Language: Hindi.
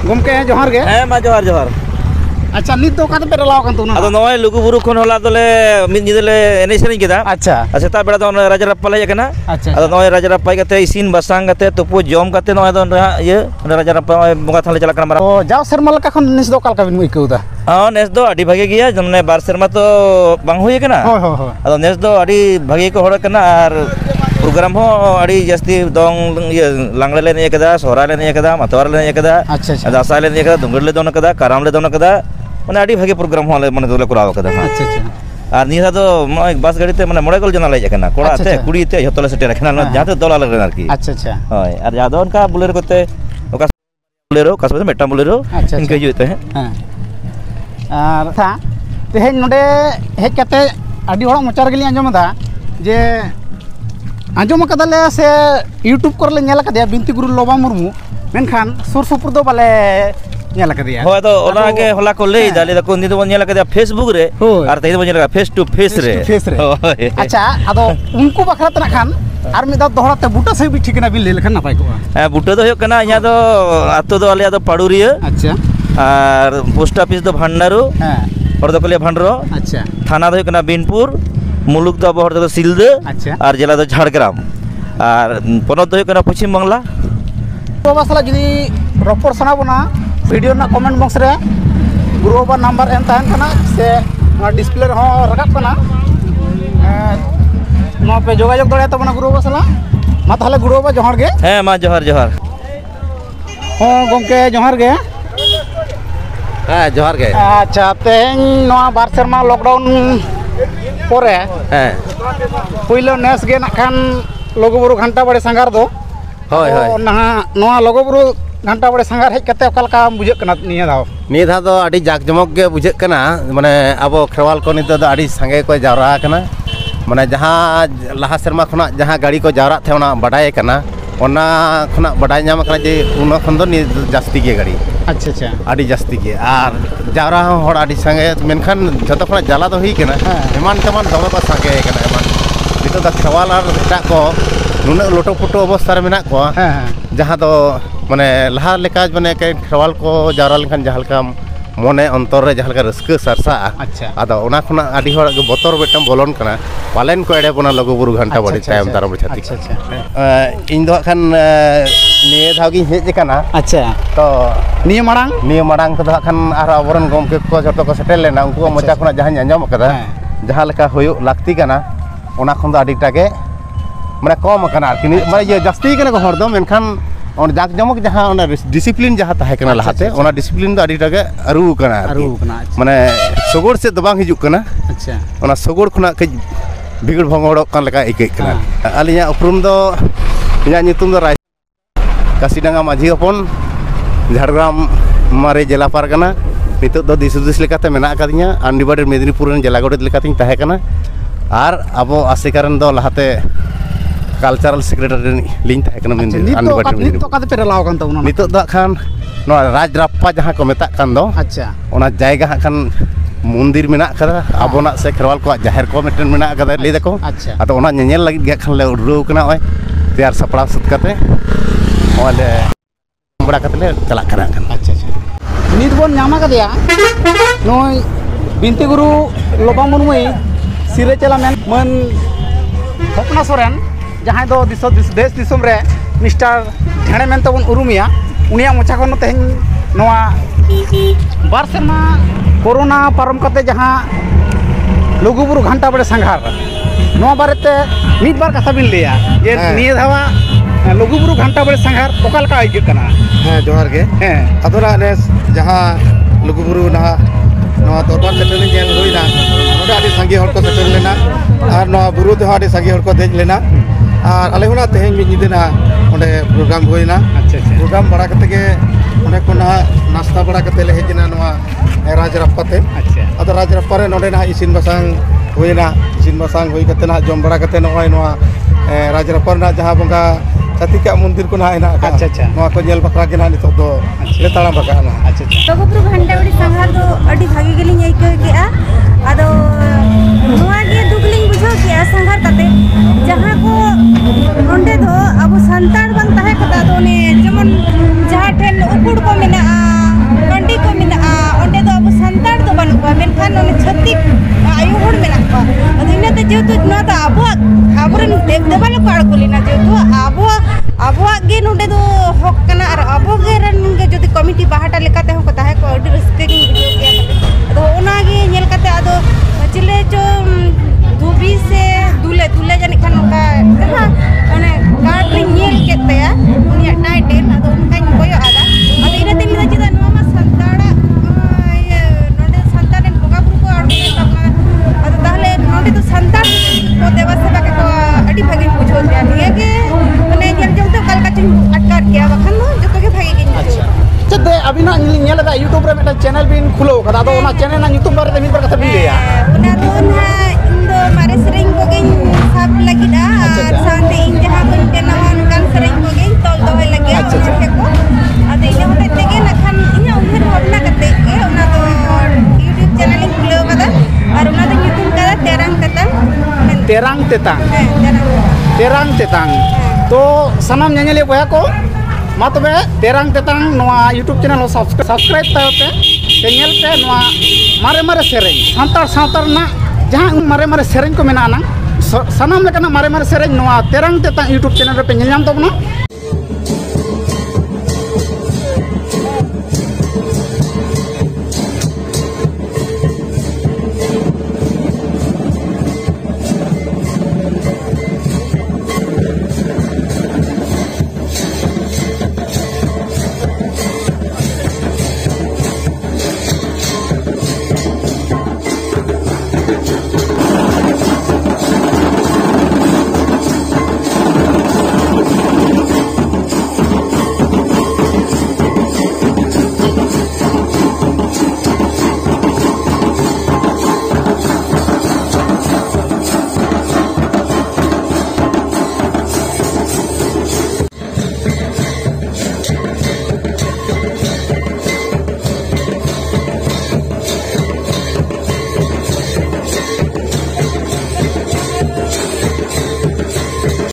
गोमके जोहार गे ᱦᱮᱸ ᱢᱟ ᱡᱚᱦᱟᱨ ᱡᱚᱦᱟर अच्छा नित तो काते पे रलाव कान तुना ᱟᱫᱚ ᱱᱚᱜᱼᱚᱭ ᱞᱩᱜᱩᱵᱩᱨᱩ ᱠᱷᱚᱱ ᱦᱚᱞᱟ ᱫᱚᱞᱮ ᱢᱤᱫ ᱧᱤᱫᱟᱹ ᱞᱮ ᱮᱱᱮᱡ ᱥᱮᱨᱮᱧ ᱠᱮᱫᱟ अच्छा ᱥᱮᱛᱟᱜ ᱵᱮᱲᱟ ᱫᱚ ᱨᱟᱡᱟᱨᱟᱯᱯᱟ ᱞᱮ ᱦᱮᱡ ᱟᱠᱟᱱᱟ अच्छा ᱟᱫᱚ ᱱᱚᱜᱼᱚᱭ ᱨᱟᱡᱟᱨᱟᱯᱯᱟ ᱦᱮᱡ ᱠᱟᱛᱮ ᱤᱥᱤᱱ ᱵᱟᱥᱟᱝ ᱠᱟᱛᱮ ᱛᱩᱯᱩ ᱡᱚᱢ ᱠᱟᱛᱮ ᱱᱚᱜᱼᱚᱭ ᱫᱚ ᱤᱭᱟᱹ ᱨᱟᱡᱟᱨᱟᱯᱯᱟ ᱵᱚᱸᱜᱟ ᱛᱷᱟᱱ ᱞᱮ ᱪᱟᱞᱟᱜ ᱠᱟᱱᱟ तो जाव सेरमा लका खन निस दो कालका बिन इकौ दा ᱱᱮᱥ ᱫᱚ ᱟᱹᱰᱤ ᱵᱷᱟᱜᱮ ᱜᱮᱭᱟ ᱢᱟᱱᱮ ᱵᱟᱨ ᱥᱮᱨᱢᱟ ᱛᱚ ᱵᱟᱝ ᱦᱩᱭ ᱟᱠᱟᱱᱟ होय होय होय ᱟᱫᱚ ᱱᱮᱥ ᱫᱚ ᱟᱹᱰि ᱵᱷᱟᱜᱮ ᱠᱚ ᱦᱚᱲ ᱠᱟᱱᱟ ᱟᱨ प्रोग्राम हो अड़ी जास्ती दong लांगड़े ले नहीं कदा सोहरा ले नहीं कदा मतवार ले नहीं कदा अच्छा अच्छा दासा ले नहीं कदा दुंगड़ ले दोन कदा काराम ले दोन कदा माने अड़ी भागे प्रोग्राम हो माने दोले कराव कदा अच्छा अच्छा और निया दो बस गाड़ी ते माने मोड़े गोल जना ले जाकना कोड़ा ते कुड़ी ते जतो ले सेटे रखना जाते दोला लगे आरकी अच्छा अच्छा होय और जादो उनका बुलेरो कोते ओका बुलेरो कासबे मेटा बुलेरो इनके जुते हैं हां और था तेहेन नोडे हेज कते अड़ी होड़ मोचार गेली आंजमदा जे आंजम कदाले से यूट्यूब कर ले नेल कदे बिनती गुरु लोबा मुर्मू मेनखान सुर सुपुर दो बाले नेल कदिया होय तो ओना के होला को ले दाले को नि दो नेल कदे फेसबुक रे और तई दो नेल फेस टू फेस रे अच्छा आदो उनको बखरा तना खान आर मिदा दोहरा ते बुटा से भी ठीक ना बिल ले लखन नापाय को बुटा दो कना इया दो आतो दो आले दो पाडुरिया अच्छा और पोस्ट ऑफिस दो भंडारू हां और दो कले भंडरो अच्छा थाना दो कना बिनपुर मुलुक दो बहर दो सिलदे अच्छा और जिला दो झाड़ग्राम और पनत दो कना पश्चिम बांग्ला बाबा साला जदी रपोर सना बना वीडियो ना कमेंट बॉक्स रे गुरु बाबा नंबर एम ताहन कना से डिस्प्ले रे हो रकाब कना नो पे जोगाजोग दड़े तबना गुरु बाबा साला मा ताहले गुरु बाबा जोहार गे हैं मा जोहार जोहार हो गोमके जोहार गे हां जोहार गे अच्छा तेन नो बार शर्मा लॉकडाउन पोरे हैं पहिलो नेस गे नाखान लोगोबुरु घंटा बड़े संगार दो होय होय ना नोआ लोगोबुरु घंटा बड़े संगार हेज कते ओकालका बुझे कना निया दो अड़ी जाक जमक गे बुझे कना माने अब खेवाल को नित दो अड़ी संगे को जावरा कना माने जहां लहा शर्मा खना जहां गाड़ी को जावरा थे ओना बडाय कना ओना खना बडाय नाम कना जे उन खन दो जास्ती गे गाड़ी अच्छा अच्छा अड़ी जास्ती गे और जावरा होड़ अड़ी संगे मेनखान जतो खना जाला दो ही कना एमान तमान दमे को संगे कना एमान नित द खेवाल और एटा को नुना लोटो फोटो अवस्था रे मेना को जहां दो माने लहा लेका माने के खेवाल को जावरा लेखान जहालका मने अंतर रे जहालका रस्क सरसा अच्छा आदा ओना खना अड़ी होड़ के बोतर बेटम बोलन कना पालेन को एडे बना लगोबुरु घंटा बड़ी टाइम तारम छाती अच्छा अच्छा इन दो खान निये धावगी हेज कना अच्छा तो निये माडांग तो खान आर अबरन गोमके को जतो को सेटल लेना उनको मजा खना जहां अंजम कदा जहां लेका होयो लागती कना ओना खन दो अड़ी टाके माने कम कना माने ये जास्ती कना को हर दो मेनखान और जाक जमक जहां ओना डिसिप्लिन जहां ताहे कना लहाते ओना डिसिप्लिन दो अड़ी टाके अरु कना माने सगोड़ से दबांग हिजु कना अच्छा ओना सगोड़ खना के बिगड़ भंगड़ो कन लका इके कना अलिया उपरुम दो इया नितुम दो राय कासीडांगा माझी अपन झाड़ग्राम मारे जिला पारगना नितो दो दिसुदिस लेकाते मेना कादिया अनडिवाइडेड मेदिनीपुर जिला गोडेत लेकातिन ताहे कना और अब आसेकारन दो लहाते कल्चरल सेक्रेटरी लिंक ताहे कना अनडिवाइडेड नितो काते पे रलाव कान तउना नितो द खान नो राजराप्पा जहां को मेता कान दो अच्छा ओना जायगा खान मंदिर मेना कदा अबोना से खेरवाल को जाहिर को मेटन मेना कदा ले देखो अच्छा अतो ओना नेनेल लगी गे खान ले उड़रो कना ओय तैयार सपड़ा सुत कते ओले बड़ा कते ले चला करा खान अच्छा अच्छा नित बोन नामा कदिया नोय बिनती गुरु लोबा मुर्मुई सिरे चला मन हपना सोरेन जहां दो देश दिसम रे मिस्टर ढेणे मेन तबन उरुमिया उनिया मोचा खन तेहन नोआ बार सेरमा कोरोना पारम कते जहां लुगुबुरु घंटा बड़े संघार नोआ बारेते मिद बार कथा बिन लिया ये निये धावा लुगुबुरु घंटा बड़े संघार ओकालका आइगे कना हां जोहार गे हां अदरा नेस जहां लुगुबुरु ना नोआ दरबार सेटल जेल होइना ओडा आदि संगी हर को सेटल लेना और नोआ बुरु ते आदि संगी हर को देज लेना और आले होना तेहेन मि निदेना ओंडे प्रोग्राम होइना अच्छा अच्छा प्रोग्राम बड़ा कते के ओंडे को ना नाश्ता बड़ा कते ले हेजना नोआ राजरप्पा ते अच्छा अदो राजरप्पा रे नोडे ना इसिन बसांग होइना इसिन बसांग होई कते ना जम बड़ा कते नोय नोआ राजरप्पा ना जहां बंगा छातिका मंदिर को ना हेना अच्छा अच्छा नोआ को जेल बकरा के ना नितो दो ले ताळा बका ना अच्छा अच्छा लोगोबुरु घंटा बड़ी संघार दो अडी भागी गेलिंग आइके गेआ आदो नोआ गे दुगलिंग बुझो के संघार कते जहां को नोंडे दो अब संतान बन ताहे कता दो ने जेमन जहां ठेन उकुड़ को मेना aburen debala ko arkulina jeto abo ge node do hok kana ar abo ge ran ge jodi committee bahata lekate hok tahe ko adi raske gi video ke ado ona ge nyel kate ado chile cho dhubi se dule jani kan ka ane card ri nyel kete ya unia title ado kan koyo ada ado ina tin da jida no ma santara node santara boga buru ko arkulina tapna ado tahle node to santar ko deba seba ke ko adi bhagi bujho dia niya ge mane nyel jong to kal kachin atkar kiya bakhan no joto ge bhagi ge अच्छा चते अभी ना nyel ada YouTube रे मेटा चैनल बिन खुलो कदा तो ओना चैनल ना YouTube बारे मिल बर कथा बिन लेया una do na indo mare sering ko ge sab lagi da ar sante in jaha ko kenawan kan sering ko ge tol doy lagi ona ke ko ade ina hote tege na khan ina umher bhabna kate ke ona do YouTube channel in khulo kada ar ona do YouTube kada terang tetang terang tetang तो सनाम nyanyele boya ko मा तबे तेरांग तेतांग नोआ YouTube चैनल सब्सक्राइब तायते चैनल पे नोआ मारे मारे सेरें सांतार सांतार ना जहां मारे मारे सेरें को मेना ना सनाम लेकना मारे मारे सेरें नोआ तेरांग तेतांग YouTube चैनल पे पेल नाम तबना